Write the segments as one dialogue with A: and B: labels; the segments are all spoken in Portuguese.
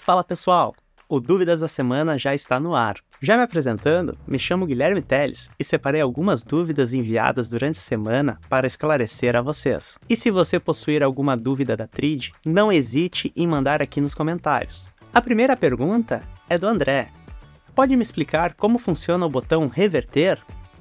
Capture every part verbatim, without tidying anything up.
A: Fala pessoal, o Dúvidas da Semana já está no ar. Já me apresentando, me chamo Guilherme Teles e separei algumas dúvidas enviadas durante a semana para esclarecer a vocês. E se você possuir alguma dúvida da Trid, não hesite em mandar aqui nos comentários. A primeira pergunta é do André. Pode me explicar como funciona o botão reverter?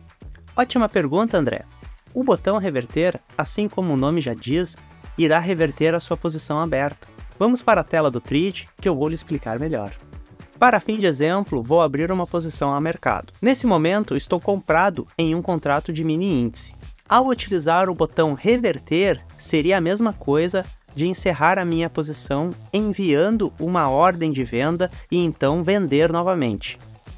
A: Ótima pergunta, André. O botão reverter, assim como o nome já diz, irá reverter a sua posição aberta. Vamos para a tela do Trid que eu vou lhe explicar melhor. Para fim de exemplo, vou abrir uma posição a mercado. Nesse momento, estou comprado em um contrato de mini índice. Ao utilizar o botão reverter, seria a mesma coisa de encerrar a minha posição enviando uma ordem de venda e então vender novamente.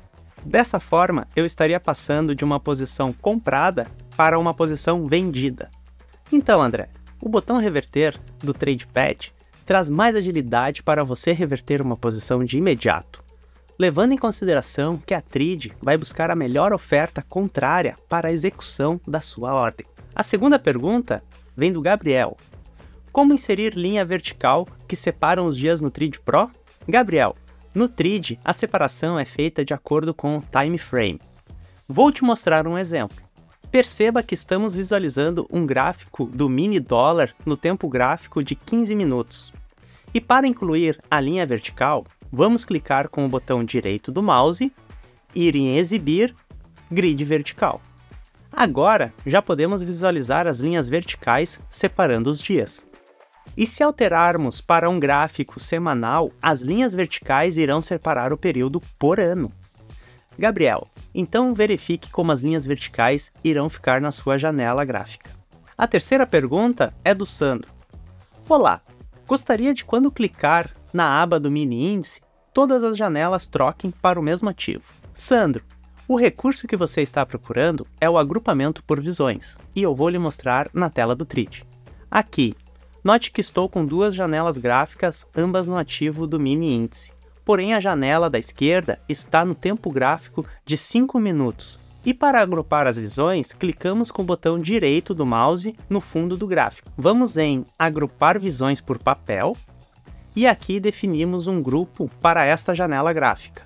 A: Dessa forma, eu estaria passando de uma posição comprada para uma posição vendida. Então, André, o botão reverter do TradePad traz mais agilidade para você reverter uma posição de imediato, levando em consideração que a Trid vai buscar a melhor oferta contrária para a execução da sua ordem. A segunda pergunta vem do Gabriel. Como inserir linha vertical que separam os dias no Trid Pro? Gabriel, no Trid a separação é feita de acordo com o time frame. Vou te mostrar um exemplo. Perceba que estamos visualizando um gráfico do mini dólar no tempo gráfico de quinze minutos. E para incluir a linha vertical, vamos clicar com o botão direito do mouse, ir em exibir, grid vertical. Agora já podemos visualizar as linhas verticais separando os dias. E se alterarmos para um gráfico semanal, as linhas verticais irão separar o período por ano. Gabriel, então verifique como as linhas verticais irão ficar na sua janela gráfica. A terceira pergunta é do Sandro. Olá, gostaria de quando clicar na aba do mini índice, todas as janelas troquem para o mesmo ativo. Sandro, o recurso que você está procurando é o agrupamento por visões, e eu vou lhe mostrar na tela do Trid. Aqui, note que estou com duas janelas gráficas, ambas no ativo do mini índice. Porém, a janela da esquerda está no tempo gráfico de cinco minutos. E para agrupar as visões, clicamos com o botão direito do mouse no fundo do gráfico. Vamos em Agrupar visões por papel e aqui definimos um grupo para esta janela gráfica.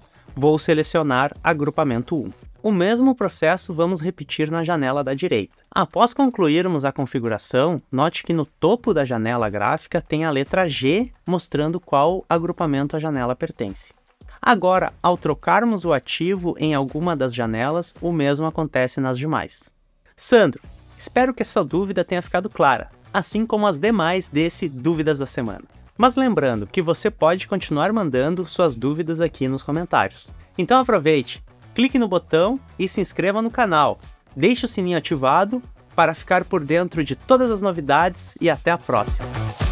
A: Vou selecionar Agrupamento um. O mesmo processo vamos repetir na janela da direita. Após concluirmos a configuração, note que no topo da janela gráfica tem a letra G mostrando qual agrupamento a janela pertence. Agora, ao trocarmos o ativo em alguma das janelas, o mesmo acontece nas demais. Sandro, espero que essa dúvida tenha ficado clara, assim como as demais desse Dúvidas da Semana. Mas lembrando que você pode continuar mandando suas dúvidas aqui nos comentários. Então aproveite! Clique no botão e se inscreva no canal. Deixe o sininho ativado para ficar por dentro de todas as novidades e até a próxima!